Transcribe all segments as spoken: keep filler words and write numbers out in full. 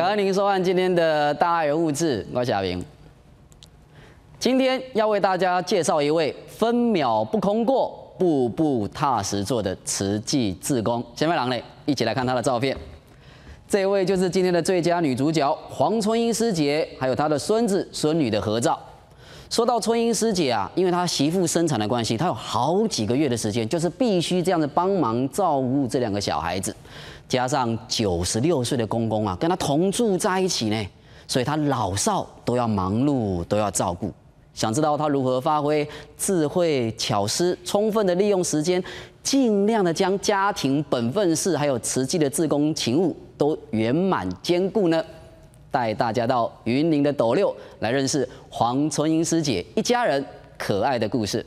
感恩您收看今天的大爱人物志，我是阿明。今天要为大家介绍一位分秒不空过、步步踏实做的慈济志工。前面郎嘞，一起来看她的照片。这位就是今天的最佳女主角黄春英师姐，还有她的孙子孙女的合照。说到春英师姐啊，因为她媳妇生产的关系，她有好几个月的时间，就是必须这样子帮忙照顾这两个小孩子。 加上九十六岁的公公啊，跟他同住在一起呢，所以他老少都要忙碌，都要照顾。想知道他如何发挥智慧巧思，充分的利用时间，尽量的将家庭本分事还有慈济的志工勤务都圆满兼顾呢？带大家到云林的斗六来认识黄春英师姐一家人可爱的故事。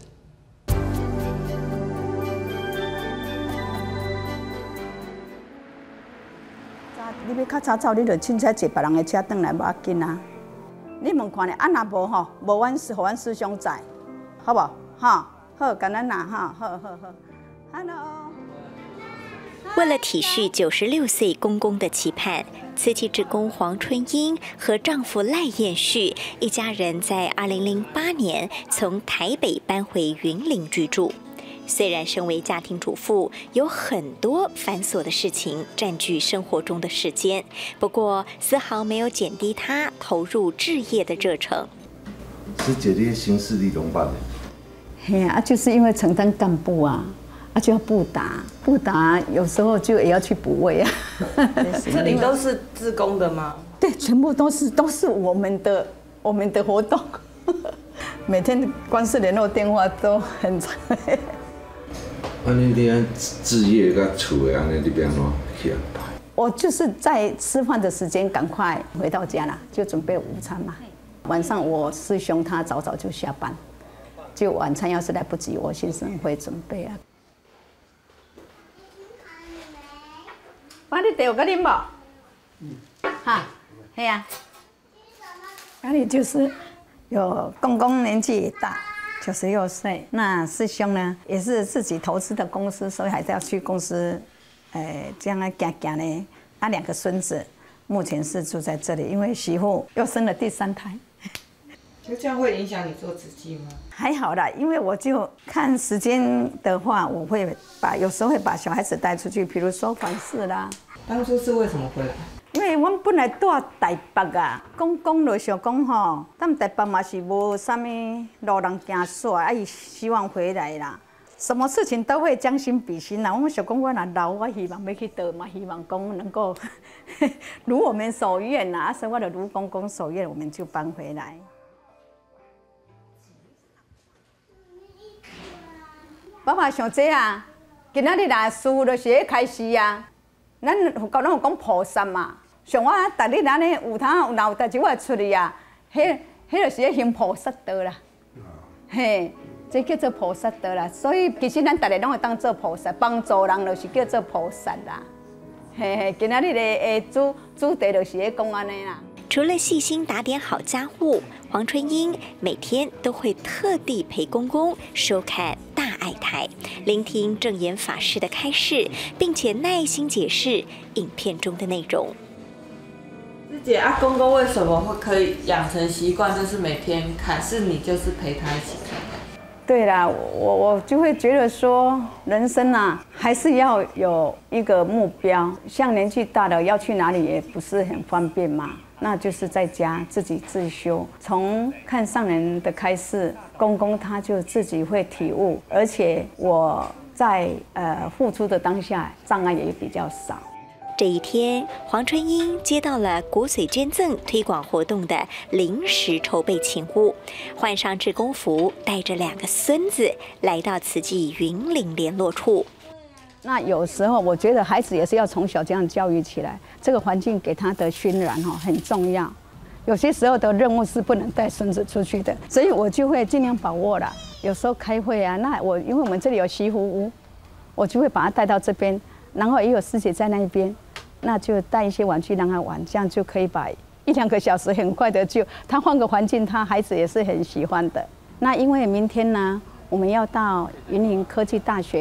你要较早走，你就凊彩坐别人的车转来，无要紧啊。你问看咧，啊若无吼，无阮师，互阮师兄载，好无？哈，好，干咱啦，哈，好好好。Hello。 为了体恤九十六岁公公的期盼，慈济志工黄春英和丈夫赖彦旭一家人在二零零八年从台北搬回云林居住。 虽然身为家庭主妇，有很多繁琐的事情占据生活中的时间，不过丝毫没有减低她投入置业的热忱。 师姐，你的行事你怎么办呢？ 嘿啊，就是因为承担干部啊，啊就要布达，布达有时候就也要去补位啊。 这里都是志工的吗？ 对，全部都是都是我们的我们的活动，每天光是联络电话都很长。 安尼你安置业甲厝的安尼，你要安怎去安排？ 我就是在吃饭的时间赶快回到家啦，就准备午餐嘛。晚上我师兄他早早就下班，就晚餐要是来不及，我先生会准备啊。爸，你茶有甲啉无？嗯。哈，系啊。家里就是有公公年纪也大。 九十六岁，那师兄呢也是自己投资的公司，所以还是要去公司，呃，这样啊行行呢。他两个孙子目前是住在这里，因为媳妇又生了第三胎。 就这样会影响你做慈济吗？ 还好啦，因为我就看时间的话，我会把有时候会把小孩子带出去，比如说访视啦。 当初是为什么回来？ 因为阮本来住台北啊，公公就想讲吼，咱台北嘛是无啥物路人行煞，啊伊希望回来啦。什么事情都会将心比心啦。我想讲，我若老，我希望要去倒嘛，希望讲能够如我们所愿啦。啊，所以我就如公公所愿，我们就搬回来。爸爸想这啊，今仔日啦，事就是要开始啊。咱教咱有讲菩萨嘛。 像我逐日安尼有通有若有代志，我会出去啊。迄、迄就是咧行菩萨道啦。嘿，这叫做菩萨道啦。所以其实咱逐日拢会当做菩萨，帮助人就是叫做菩萨啦。嘿嘿，今仔日的诶主主题就是咧讲安尼啦。 除了细心打点好家务，黄春英每天都会特地陪公公收看大爱台，聆听正言法师的开示，并且耐心解释影片中的内容。 师姐啊，公公为什么会可以养成习惯，就是每天看？是你就是陪他一起看？ 对啦，我我就会觉得说，人生啊，还是要有一个目标。像年纪大了要去哪里也不是很方便嘛，那就是在家自己自修。从看上人的开示，公公他就自己会体悟，而且我在呃付出的当下，障碍也比较少。 这一天，黄春英接到了骨髓捐赠推广活动的临时筹备勤务，换上志工服，带着两个孙子来到慈济云林联络处。 那有时候我觉得孩子也是要从小这样教育起来，这个环境给他的熏染哈很重要。有些时候的任务是不能带孙子出去的，所以我就会尽量把握啦。有时候开会啊，那我因为我们这里有西湖屋，我就会把他带到这边，然后也有师姐在那边。 那就带一些玩具让他玩，这样就可以把一两个小时很快的就他换个环境，他孩子也是很喜欢的。那因为明天呢，我们要到云林科技大学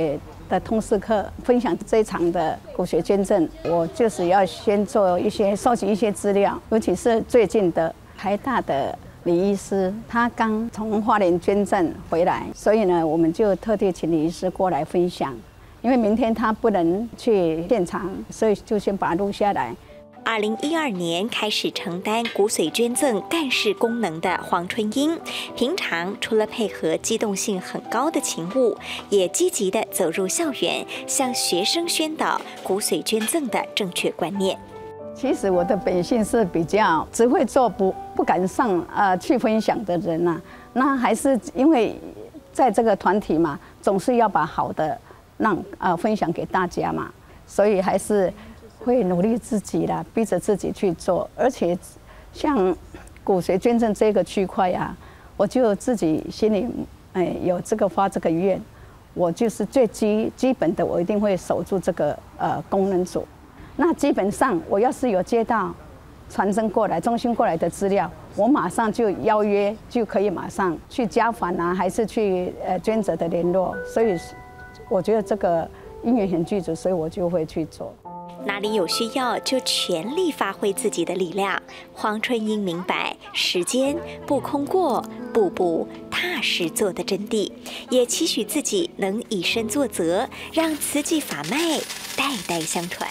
的通识课分享这一场的骨髓捐赠，我就是要先做一些收集一些资料，尤其是最近的台大的李医师，他刚从花莲捐赠回来，所以呢，我们就特地请李医师过来分享。因为明天他不能去现场，所以就先把它录下来。 二零一二年开始承担骨髓捐赠干事功能的黄春英，平常除了配合机动性很高的勤务，也积极地走入校园，向学生宣导骨髓捐赠的正确观念。 其实我的本性是比较只会做不不敢上呃去分享的人呐、啊，那还是因为在这个团体嘛，总是要把好的让呃分享给大家嘛，所以还是会努力自己啦，逼着自己去做。而且像骨髓捐赠这个区块呀，我就自己心里哎有这个发这个愿，我就是最基基本的，我一定会守住这个呃功能组。那基本上我要是有接到传真过来、中心过来的资料，我马上就邀约，就可以马上去家访啊，还是去呃捐者的联络。所以我觉得这个因缘很具足，所以我就会去做。 哪里有需要就全力发挥自己的力量。黄春英明白时间不空过，步步踏实做的真谛，也期许自己能以身作则，让慈济法脉代代相传。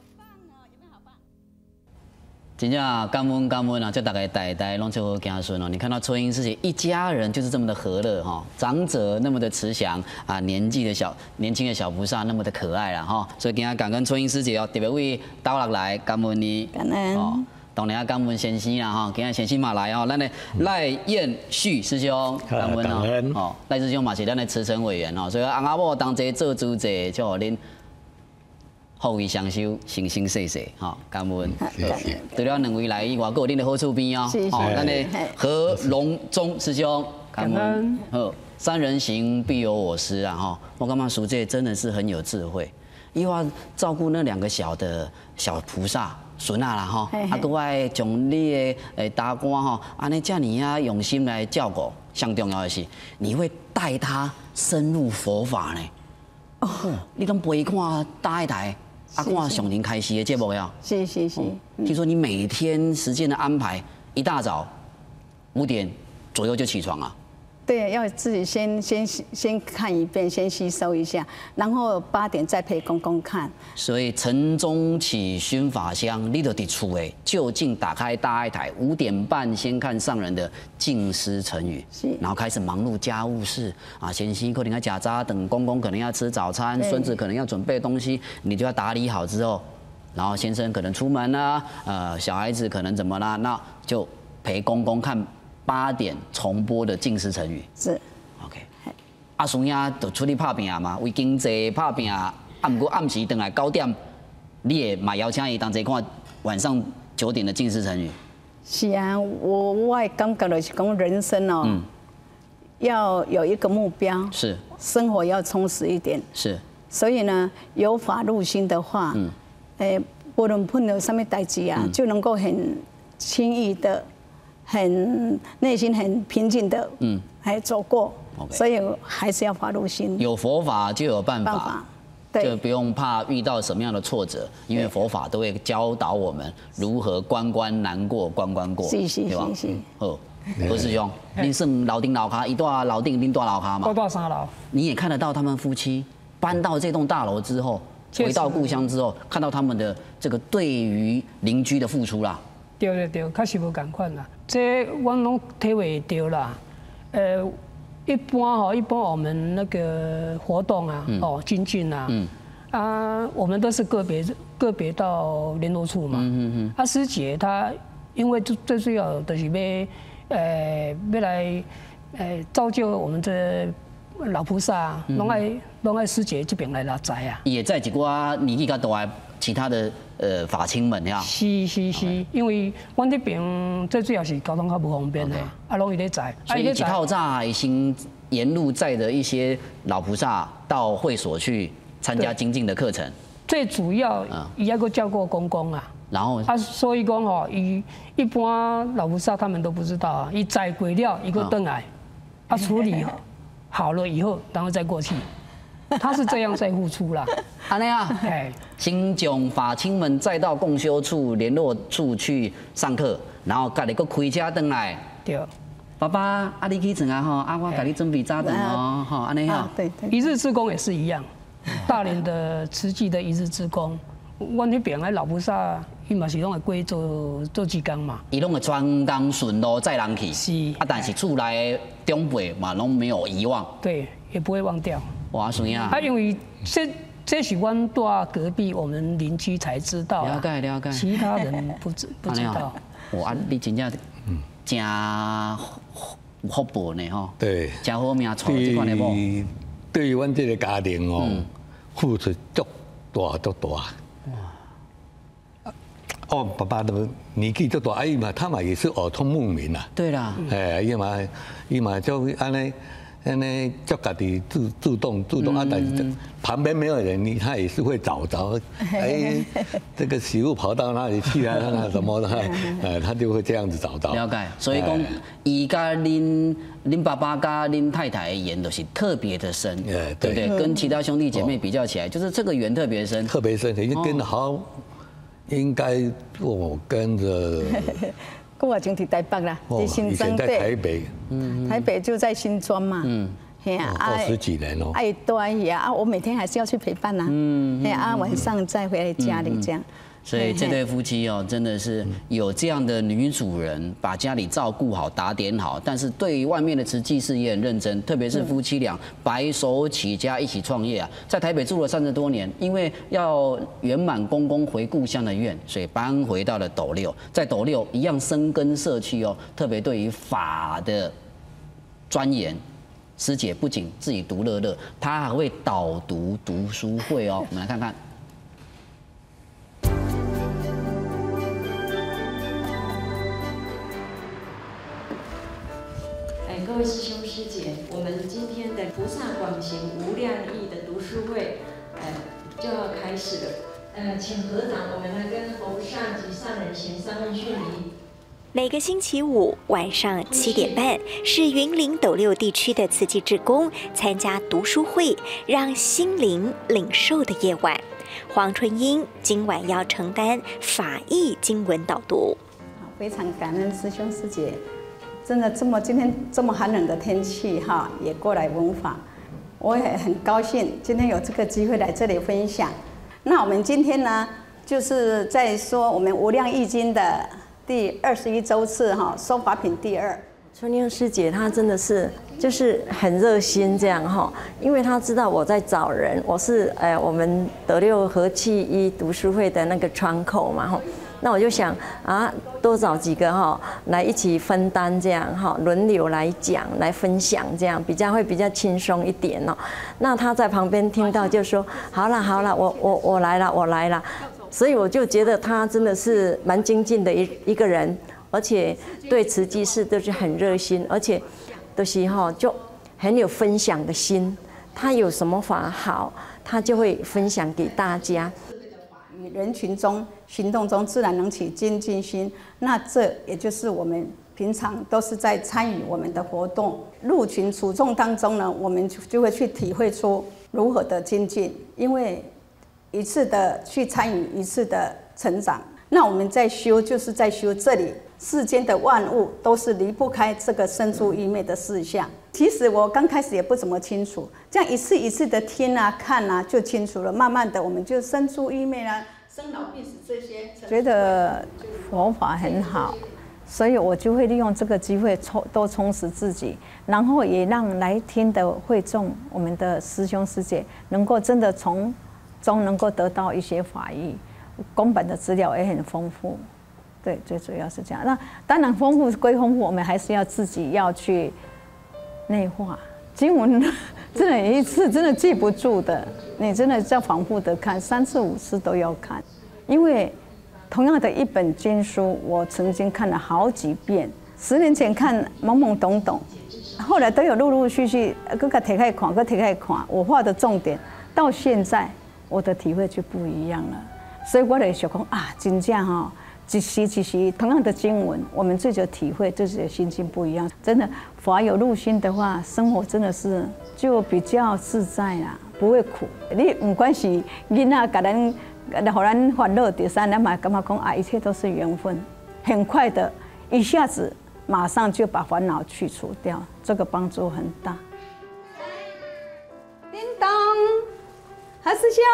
真正感恩感恩啊！就大概代代拢就好行顺哦。你看到春英师姐一家人就是这么的和乐哈，长者那么的慈祥啊，年纪的小年轻的小菩萨那么的可爱啦哈。所以今天感恩春英师姐哦，特别为倒落来感恩你。 感恩。哦， 当然感恩先生啦哈，今天先生嘛来哦，咱的赖彦旭师兄感恩哦。哦，赖师兄嘛是咱的慈诚委员哦，所以翁仔某同齐做主席，就互恁。后以相修，生生世世，哈，感恩。除了两位来以外，还有恁的好厝边哦，哦，咱的何龙忠师兄，感恩。好，三人行必有我师啊，哈，我感觉师姐真的是很有智慧，伊话照顾那两个小的小菩萨。孙啊啦吼，啊，搁爱将你的诶达官吼，安尼遮尼啊用心来照顾。上重要的是，你会带他深入佛法呢。哦，你拢陪看大一台。啊，看上庭开始的节目呀， 是是是。 听说你每天时间的安排，一大早五点左右就起床啊？ 对，要自己先先先看一遍，先吸收一下，然后八点再陪公公看。 所以晨钟起，熏法香，你就伫厝诶，就近打开大爱台，五点半先看上人的静思成语，然后开始忙碌家务事啊，先生可能要夹渣，等公公可能要吃早餐，孙子可能要准备东西，你就要打理好之后，然后先生可能出门啦，呃，小孩子可能怎么啦，那就陪公公看。八点重播的静思成语是 ，OK。阿孙呀，就出去拍拼嘛，为经济拍拼。啊，不过暗时回来九点，你也嘛邀请伊同齐看晚上九点的静思成语。 是啊，我我的感觉就是讲人生哦，嗯、要有一个目标， 是生活要充实一点， 是。 所以呢，有法入心的话，嗯，诶，无论碰到什么代志啊，嗯、就能够很轻易的。很内心很平静的，嗯，还走过， okay. 所以还是要法入心。 有佛法就有办法， 办法对， 就不用怕遇到什么样的挫折，因为佛法都会教导我们如何关关难过关关过， 是是是是。 好，何师兄，你算老丁老咖，一大老丁一大老咖嘛？ 我大三楼。 你也看得到他们夫妻搬到这栋大楼之后，回到故乡之后，看到他们的这个对于邻居的付出啦。 对对对，确实无共款啦。这我拢体会到啦。呃，一般哈，一般我们那个活动啊，嗯、哦，精进啊，嗯、啊，我们都是个别个别到联络处嘛。嗯嗯嗯。啊，师姐她因为最最主要就是要，呃，要来，呃，造就我们这老菩萨，拢爱拢爱师姐这边来拉财啊。 也在一寡年纪较大的其他的。呃，法亲们呀， 是是是，因为阮这边最主要是交通较不方便的，啊，容易咧载。 所以一套炸已经沿路载的一些老菩萨到会所去参加精进的课程。 最主要，伊还个照顾公公啊。 然后啊，所以讲哦，伊一般老菩萨他们都不知道啊，伊载过了，伊个登来，啊处理好了以后，然后再过去。 他是这样在付出啦。 安尼啊， 哎， 先将法亲们载到共修处、联络处去上课，然后家己搁开车回来。 对。 爸爸，啊你去床啊吼，啊我给你准备早顿哦，吼安尼吼。 对对。 一日志工也是一样，大连的慈济的一日志工，我那边的老菩萨，伊嘛是拢会过做做志工嘛。 伊拢会专工顺路载人去。 是。 啊，但是厝内的长辈嘛拢没有遗忘。 对，也不会忘掉。 哇，孙啊！ 啊，因为这这是阮住隔壁我们邻居才知道。 了解了解。 其他人不知不知道。 哇，你真正真有福报呢吼。 对。 真好命娶这款的某。 对于阮这个家庭哦，付出足大足大。哇。哦，爸爸都年纪足大，哎嘛，他嘛也是耳聪目明啊。 对啦。 哎，伊嘛伊嘛就安尼。安尼叫家己自自动自动啊，但是旁边没有人，他也是会找着，哎，这个食物跑到哪里去啊？那什么的，呃，他就会这样子找到。 了解，所以讲，伊甲恁恁爸爸甲恁太太的缘都是特别的深，对不对？跟其他兄弟姐妹比较起来，就是这个缘特别深。 特别深，已经跟了好，应该我跟着。 我已经在台北啦，在新庄在台北， 嗯，台北就在新庄嘛，嗯， 嘿啊，二十几年哦， 哎，对呀，啊，我每天还是要去陪伴呐，嗯，哎啊，晚上再回来家里这样。 所以这对夫妻哦，真的是有这样的女主人，把家里照顾好、打点好，但是对于外面的慈济事业很认真，特别是夫妻俩白手起家一起创业啊，在台北住了三十多年，因为要圆满公公回故乡的愿，所以搬回到了斗六，在斗六一样深耕社区哦，特别对于法的钻研。师姐不仅自己独乐乐，她还会导读读书会哦，我们来看看。 各位师兄师姐，我们今天的菩萨广行无量义的读书会，呃，就要开始了。呃，请合掌，我们来跟佛上及上人行三问讯礼。 每个星期五晚上七点半，是云林斗六地区的慈济志工参加读书会，让心灵领受的夜晚。黄春英今晚要承担法义经文导读。 非常感恩师兄师姐。真的这么今天这么寒冷的天气哈，也过来闻法，我也很高兴今天有这个机会来这里分享。那我们今天呢，就是在说我们无量义经的第二十一周次哈，收法品第二。 春英师姐她真的是就是很热心这样哈，因为她知道我在找人，我是呃我们斗六和气一读书会的那个窗口嘛哈。那我就想啊，多找几个哈来一起分担这样哈，轮流来讲来分享，这样比较会比较轻松一点哦。那他在旁边听到就说：“好了好了，我我我来了我来了。”所以我就觉得他真的是蛮精进的一一个人，而且对慈济事都是很热心，而且都是哈就很有分享的心。他有什么法好，他就会分享给大家。 与人群中行动中自然能起精进心，那这也就是我们平常都是在参与我们的活动，入群处众当中呢，我们就会去体会出如何的精进，因为一次的去参与，一次的成长。那我们在修，就是在修这里世间的万物都是离不开这个生住异灭的事项。其实我刚开始也不怎么清楚，这样一次一次的听啊看啊就清楚了。慢慢的我们就生住异灭啊，生老病死这些，觉得佛法很好，所以我就会利用这个机会充多充实自己，然后也让来听的会众我们的师兄师姐能够真的从中能够得到一些法益。公版的资料也很丰富，对，最主要是这样。那当然丰富归丰富，我们还是要自己要去内化经文，真的一次真的记不住的，你真的要反复的看，三次五次都要看，因为同样的一本经书，我曾经看了好几遍。十年前看懵懵懂懂，后来都有陆陆续续各个提开看，各提开看，我画的重点，到现在我的体会就不一样了。所以我就想讲啊，真正哈，一时一时同样的经文，我们自己的体会、自己的心境不一样。真的，法有入心的话，生活真的是就比较自在啦， 不会苦。你不管是囡仔给咱，让咱烦恼第三，咱嘛感觉讲啊，一切都是缘分，很快的，一下子马上就把烦恼去除掉，这个帮助很大。叮当，何师兄。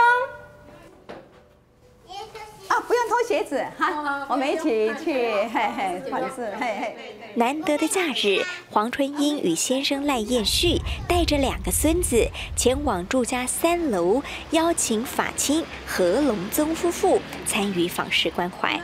啊，不用脱鞋子哈，我们一起去，嘿嘿，反正嘿嘿。 难得的假日，黄春英与先生赖彦旭带着两个孙子前往住家三楼，邀请法亲何龙宗夫妇参与访视关怀。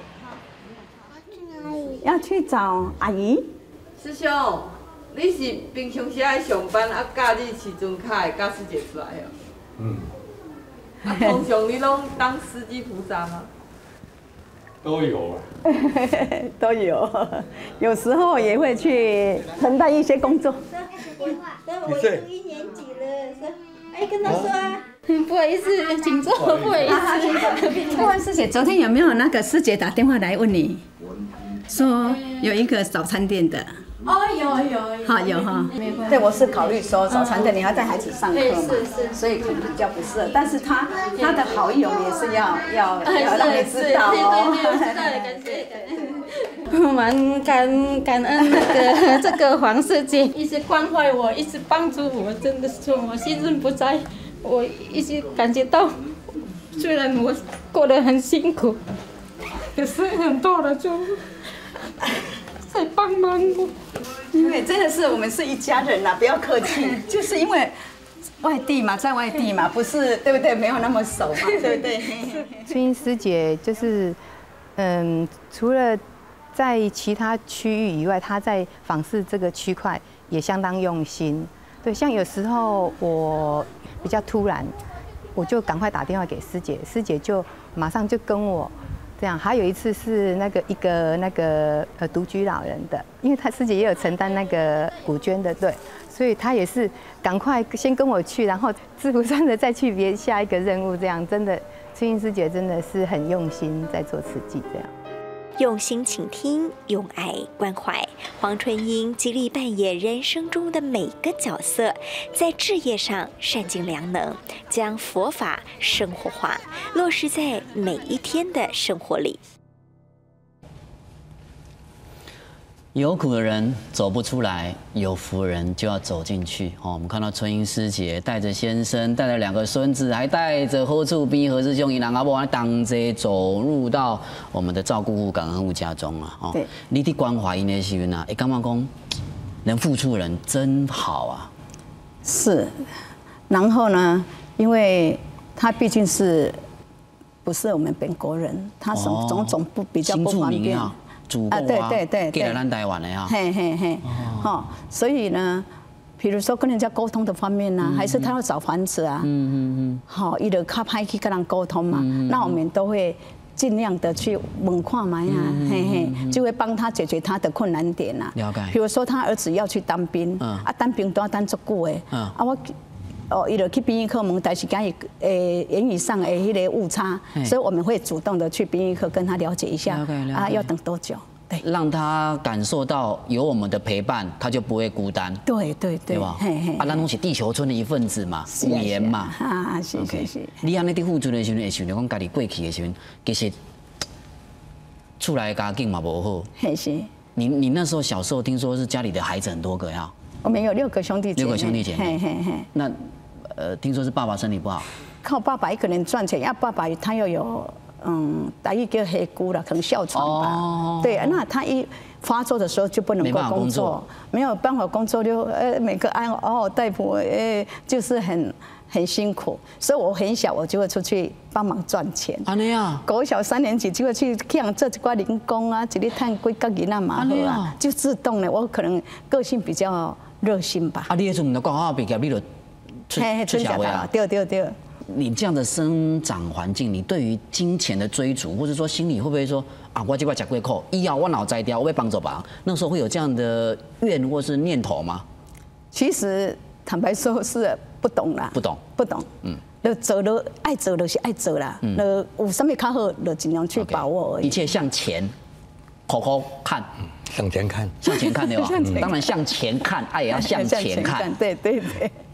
要去找阿姨。 师兄，你是平常时爱上班啊？假日时阵较会教师姐出来哦。嗯。啊，通常你拢当司机菩萨吗？ 都有啊， 都有，有时候也会去承担一些工作。 我读一年级了，说，哎，跟他说啊，不好意思，请坐，不好意思。 不问师姐，昨天有没有那个师姐打电话来问你，说有一个早餐店的？ 哦，有有有， 好有哈，对，我是考虑说早餐店你要带孩子上课嘛，所以可能比较不适合。但是他他的好意我们也是要要要让你知道哦。 对对对，知道了，感谢感谢。我蛮感感恩那个这个黄师姐一直关怀我，一直帮助我，真的是我信任不在，我一直感觉到，虽然我过得很辛苦，可是很多人就在帮忙我。 因为真的是我们是一家人啦，不要客气，就是因为外地嘛，在外地嘛，不是对不对？没有那么熟嘛，对不对？ 春英师姐就是，嗯，除了在其他区域以外，她在访视这个区块也相当用心。对，像有时候我比较突然，我就赶快打电话给师姐，师姐就马上就跟我。这样，还有一次是那个一个那个呃独居老人的，因为他师姐也有承担那个古捐的，对，所以他也是赶快先跟我去，然后自不算的再去别下一个任务，这样真的，春英师姐真的是很用心在做慈济这样。 用心倾听，用爱关怀。黄春英极力扮演人生中的每个角色，在志业上善尽良能，将佛法生活化，落实在每一天的生活里。 有苦的人走不出来，有福的人就要走进去。哦，我们看到春英师姐带着先生，带着两个孙子，还带着何处逼何师兄，一人阿伯当街走入到我们的照顾户、感恩户家中啊。哦，你的关怀因的时候啊，哎，干嘛讲能付出的人真好啊。 是，然后呢，因为他毕竟是不是我们本国人，他种种种不比较不方便。 啊，对对对，给了咱台湾的哈， 嘿嘿嘿，好，所以呢，比如说跟人家沟通的方面呢，还是他要找房子啊，嗯嗯嗯，好，伊就较歹去跟人沟通嘛，那我们都会尽量的去问看嘛呀，嘿嘿，就会帮他解决他的困难点啊。 了解。 比如说他儿子要去当兵，啊，当兵都要当足久的，啊我。哦，伊就去殡仪科问，但是讲伊诶言语上诶迄个误差，所以我们会主动的去殡仪科跟他了解一下，啊，要等多久？对， 让他感受到有我们的陪伴，他就不会孤单。 对对对， 对吧？啊，咱拢是地球村的一份子嘛，无言嘛。 啊，是是是。 你安尼伫付出的时候，会想着讲家己过去的时候，其实厝内家境嘛无好。 嘿是。 你你那时候小时候听说是家里的孩子很多个呀？ 我们有六个兄弟姐妹。 六个兄弟姐妹。嘿嘿嘿。那。呃，听说是爸爸身体不好， 靠爸爸一个人赚钱，要爸爸他又有嗯，台语叫黑姑了，可能哮喘吧。哦。对，那他一发作的时候就不能够工作，没有办法工作就呃每个嗷嗷待哺，呃就是很很辛苦。所以我很小我就会出去帮忙赚钱。 安尼啊。 国小三年级就会去去人做一寡零工啊，一日赚几角银啊嘛好啊，就自动的。我可能个性比较热心吧。 啊，你那时候你的高考毕业，你就。 嘿，春小啊，对对对。 你这样的生长环境，你对于金钱的追逐，或者说心里会不会说啊，我这块吃贵扣，以后我脑摘掉，我会帮助吧？那时候会有这样的愿或是念头吗？ 其实坦白说是不懂啦， 不懂， 不懂。嗯，就做了爱做就是爱做啦，那有什么较好，就尽量去把握而已。 一切向前，口口看， 向前看， 向前看对吧？当然向前看，爱也要向前看。 对对对。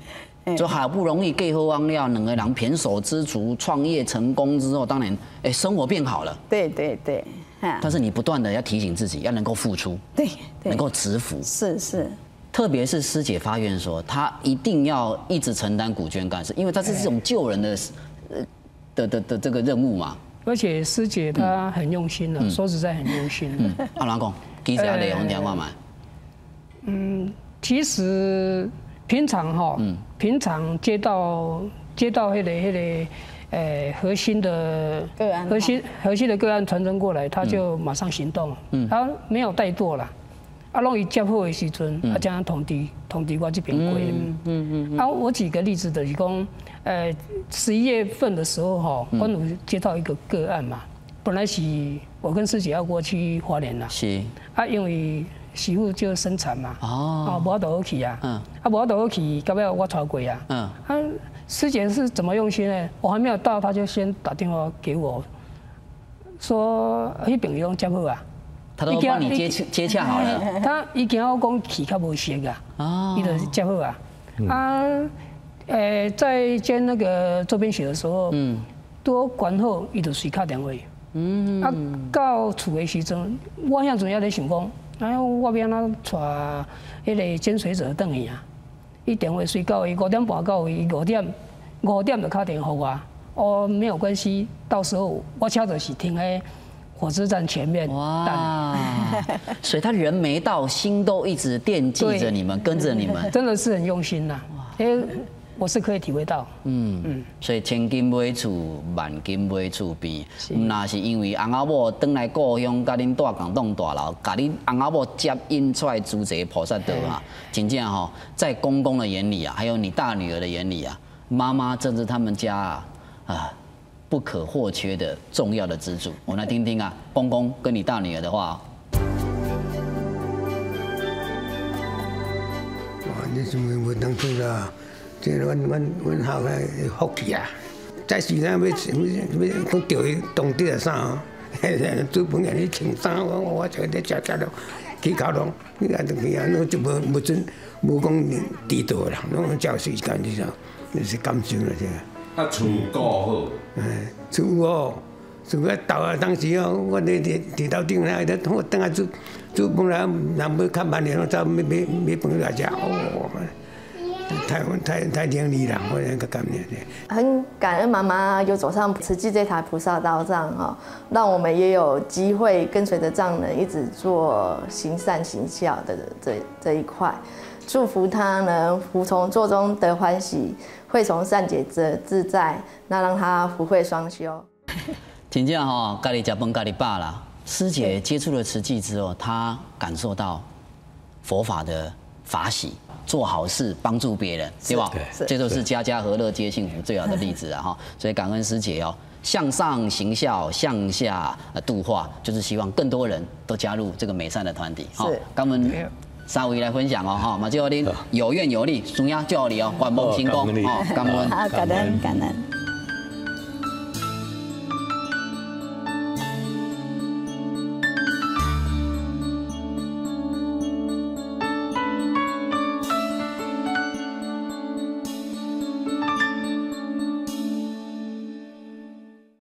就好不容易给后汪料，两个人胼手知足，创业成功之后，当然，哎，生活变好了。 对对对。 但是你不断的要提醒自己，要能够付出， 对， 能够直服。 是是。 特别是师姐发愿说，她一定要一直承担股捐干事，因为她这是这种救人的，呃，的的的这个任务嘛。 而且师姐她很用心了，说实在很用心。嗯， 阿老公，记者内容听看嘛。 嗯，其实平常哈，平常接到接到那个那个呃核心的个案， 核心核心的个案传真过来，他就马上行动，嗯，他没有怠惰啦。啊，拢伊接好的时阵，啊，这样通知通知我这边过。嗯嗯嗯。啊，我举个例子就是讲，呃，十一月份的时候哈，我有接到一个个案嘛，本来是我跟师姐要过去花莲啦， 是。 啊，因为媳妇就生产嘛， 哦， 啊，无法度去啊，嗯，啊，无法度去，到尾我带过啊，嗯，啊，师姐是怎么用心呢？我还没有到，他就先打电话给我，说迄朋友接好啊。 他都帮你接接洽好了。 他伊惊我讲去较无熟啊，哦，伊就接好啊。啊，诶，在兼那个周边学的时候，嗯，多管好，伊就随敲电话。嗯，啊，到厝的时阵，我遐阵也咧想讲，哎，我要安怎带迄个兼随者转去啊？伊电话随到伊五点半到伊五点，五点就敲电话我。哦，没有关系，到时候我车就是停喺火车站前面。哇！ 所以他人没到，心都一直惦记着你们，跟着你们， 真的是很用心呐。哎，我是可以体会到。嗯嗯。所以千金买厝，万金买厝边。那是因为翁仔某回来故乡，甲恁住共栋大楼，甲恁翁仔某接引出来住这个菩萨道啊，真正哈，在公公的眼里啊，还有你大女儿的眼里啊，妈妈真是他们家啊。啊，不可或缺的重要的支柱。我们来听听啊，公公跟你大女儿的话。 哇，你是没没当初啦，这阮阮阮后个福气啊！在时阵要要要讲钓伊当地的啥，做饭人咧穿衫，我我就咧食食了，去考拢，你看都去啊，侬就无无准无讲地道啦，侬照时间就啥，那是感受了这个。 啊，厝顾好， 哎，厝哦，厝个豆啊，当时哦，我伫伫地头顶咧，咧我等下煮煮饭啦，人要较慢点，我走买买买饭来食，哦，太太太伶俐啦，我那个感觉。 很感恩妈妈有走上慈济这条菩萨道上哈，让我们也有机会跟随着藏人一直做行善行孝的这这一块。祝福他能福从做中得欢喜，慧从善解则自在，那让他福慧双修。 真正哈，家里吃饭家里饱啦。师姐接触了慈济之后，她感受到佛法的法喜，做好事帮助别人，对吧？这就是家家和乐皆幸福最好的例子啊！哈，所以感恩师姐哦，向上行孝，向下度化，就是希望更多人都加入这个美善的团体。好，我们。三位来分享哦，哈，嘛，祝恁有愿有力，顺亚祝你哦，愿望成功哦，感恩， 好，感恩，感恩。